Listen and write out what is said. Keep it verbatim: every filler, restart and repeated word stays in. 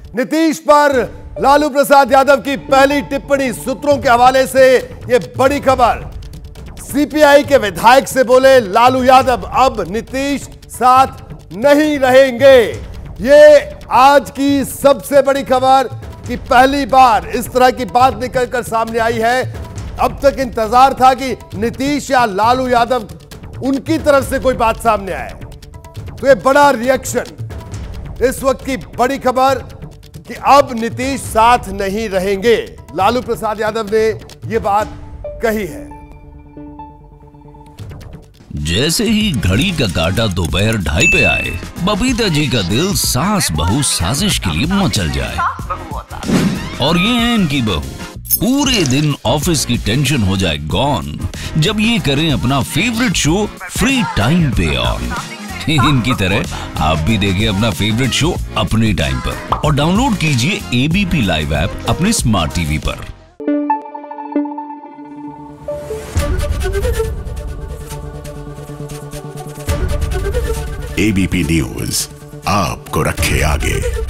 नीतीश पर लालू प्रसाद यादव की पहली टिप्पणी, सूत्रों के हवाले से यह बड़ी खबर। सीपीआई के विधायक से बोले लालू यादव अब नीतीश साथ नहीं रहेंगे। यह आज की सबसे बड़ी खबर कि पहली बार इस तरह की बात निकलकर सामने आई है। अब तक इंतजार था कि नीतीश या लालू यादव उनकी तरफ से कोई बात सामने आए, तो यह बड़ा रिएक्शन, इस वक्त की बड़ी खबर कि अब नीतीश साथ नहीं रहेंगे। लालू प्रसाद यादव ने यह बात कही है। जैसे ही घड़ी का काटा दोपहर ढाई पे आए, बबीता जी का दिल सास बहू साजिश के लिए मचल जाए। और ये है इनकी बहू, पूरे दिन ऑफिस की टेंशन हो जाए गॉन जब ये करें अपना फेवरेट शो फ्री टाइम पे ऑन। इनकी तरह आप भी देखिए अपना फेवरेट शो अपने टाइम पर और डाउनलोड कीजिए एबीपी लाइव ऐप अपने स्मार्ट टीवी पर। एबीपी न्यूज आपको रखे आगे।